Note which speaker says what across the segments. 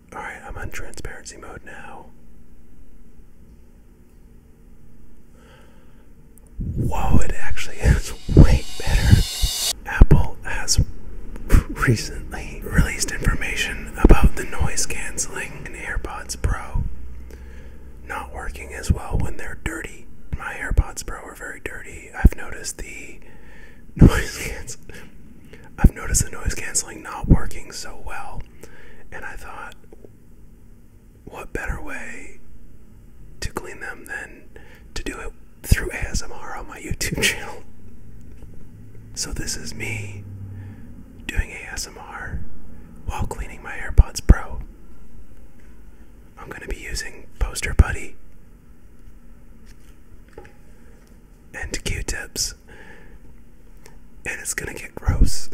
Speaker 1: Alright, I'm on transparency mode now. Whoa, it actually is way better. Apple has recently released information about the noise canceling in AirPods Pro not working as well when they're dirty. My AirPods Pro are very dirty. I've noticed the noise canceling not working so well, and I thought, what better way to clean them than to do it through ASMR on my YouTube channel. So this is me doing ASMR while cleaning my AirPods Pro. I'm going to be using Poster Buddy and Q-tips, and it's going to get gross.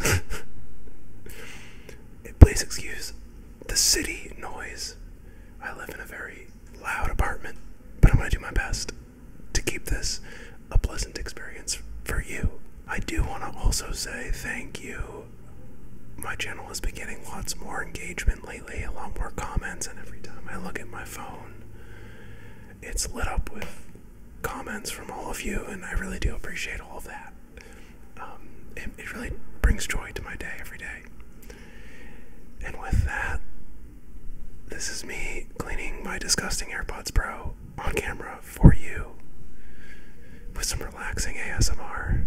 Speaker 1: Please excuse the city noise. I live in a very loud apartment, but I'm going to do my best to keep this a pleasant experience for you. I do want to also say thank you. My channel has been getting lots more engagement lately, a lot more comments, and every time I look at my phone, it's lit up with comments from all of you, and I really do appreciate all of that. It really brings joy to my day every day. And with that, this is me cleaning my disgusting AirPods Pro on camera for you with some relaxing ASMR.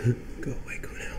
Speaker 1: Go away, go now.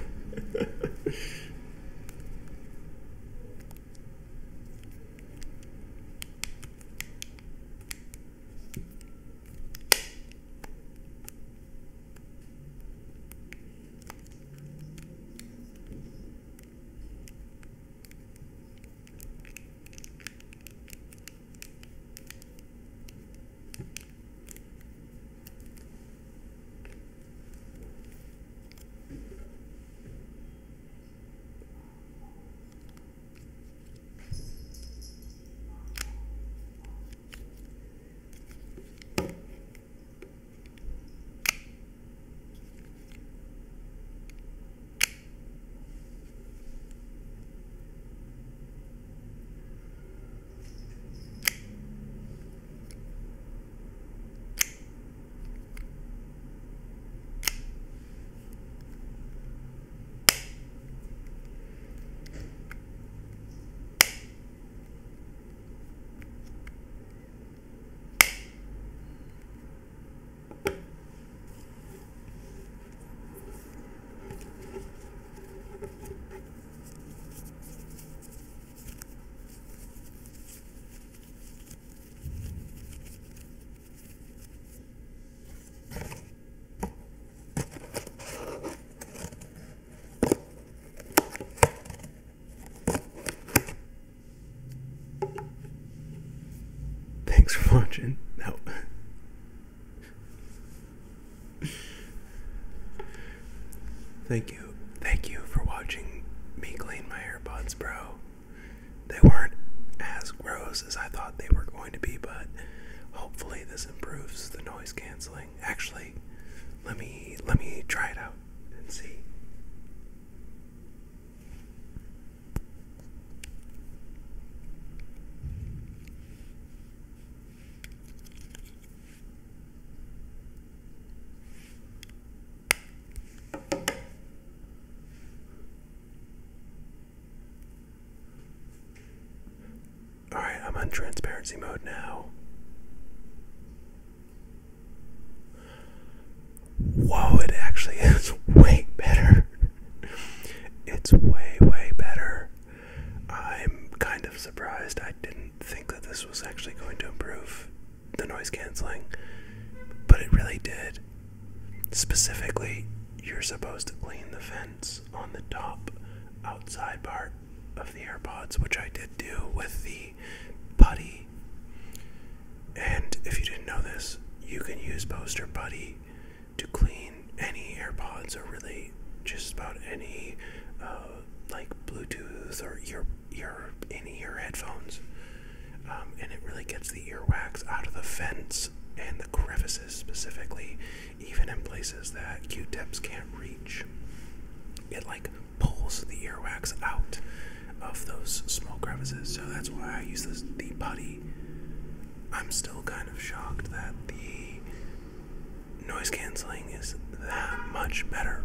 Speaker 1: Thanks for watching. No. Thank you. Thank you for watching me clean my AirPods, bro. They weren't as gross as I thought they were going to be, but hopefully this improves the noise canceling. Actually, let me try it out and see. Alright, I'm on transparency mode now. Whoa, it actually is way better. It's way, way better. I'm kind of surprised. I didn't think that this was actually going to improve the noise canceling, but it really did. Specifically, you're supposed to clean the vents on the top outside part of the AirPods, which I did do with the putty. And if you didn't know this, you can use Poster Putty to clean any AirPods, or really just about any like Bluetooth or in-ear headphones. And it really gets the earwax out of the vents and the crevices specifically, even in places that Q-tips can't reach. It like pulls the earwax out of those small crevices, so that's why I use the putty. I'm still kind of shocked that the noise canceling is that much better,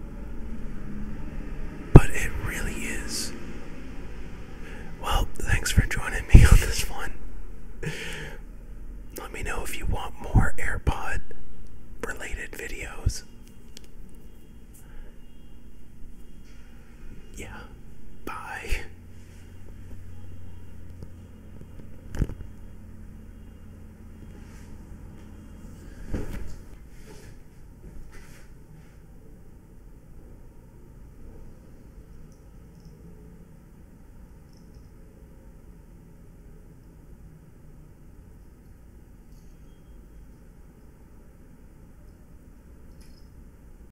Speaker 1: but it really is. Well, thanks for joining me on this one. Let me know if you want more AirPod related videos. Yeah.